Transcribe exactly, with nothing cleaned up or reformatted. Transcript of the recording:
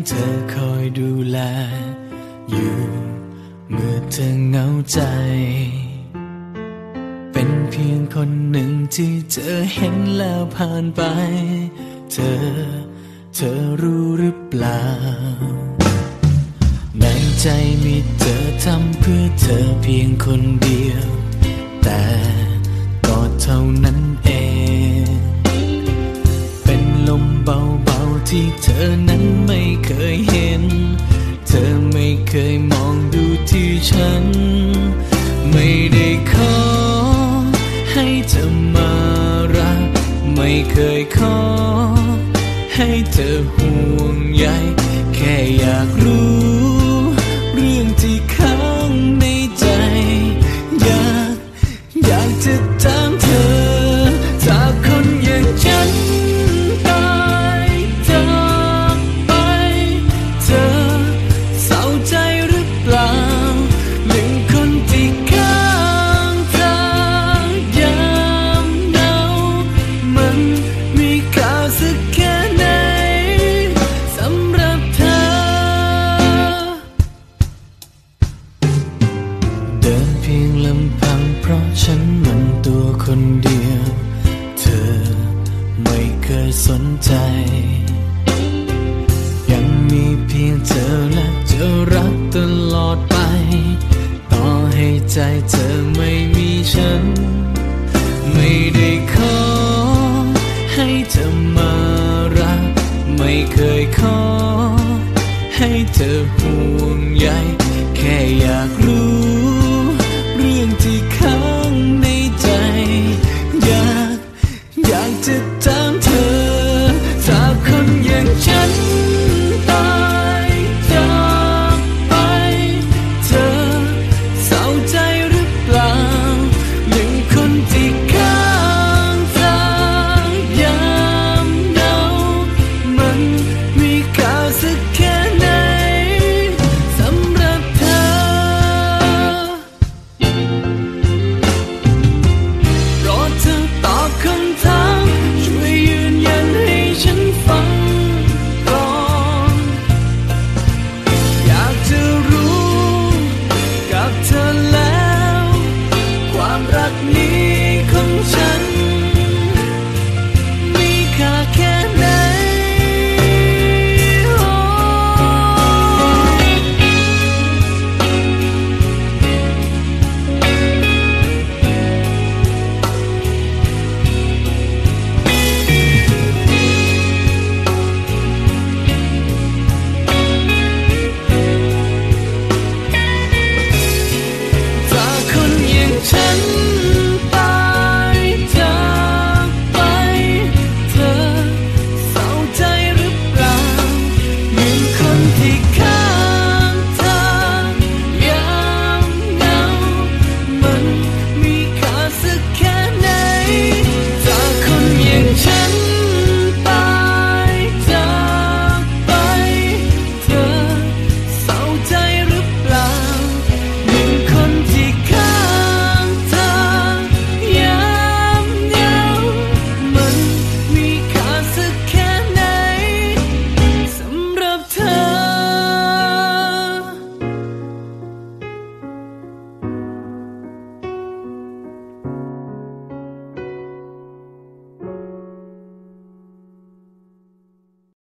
ธอคอยดูแลอยู่เมื่อเธอเหงาใจเป็นเพียงคนหนึ่งที่เธอเห็นแล้วผ่านไปเธอเธอรู้หรือเปล่าในใจมีเธอทำเพื่อเธอเพียงคนเดียวแต่ก็เท่านั้นเองเป็นลมเบาๆที่เธอนั้นไม่เคยเห็นเธอไม่เคยมองดูที่ฉันไม่ได้ขอให้เธอมารักไม่เคยขอให้เธอห่วงใยแค่อยากรู้เรื่องที่ค้างในใจอยากอยากจะถามเธอถ้าคนอย่างฉันตายจากไปเธอเศร้าใจหรือเปล่าหนึ่งคนที่ข้างเธอยามเหงามันมีค่าสักแค่ไหนสำหรับเธอเดินเพียงลำพังเพราะฉันมันตัวคนเดียวเธอไม่เคยสนใจยังมีเพียงเธอและจะรักตลอดไปต่อให้ใจเธอไม่มีฉันไม่ได้ขอให้เธอมารักไม่เคยขอให้เธอ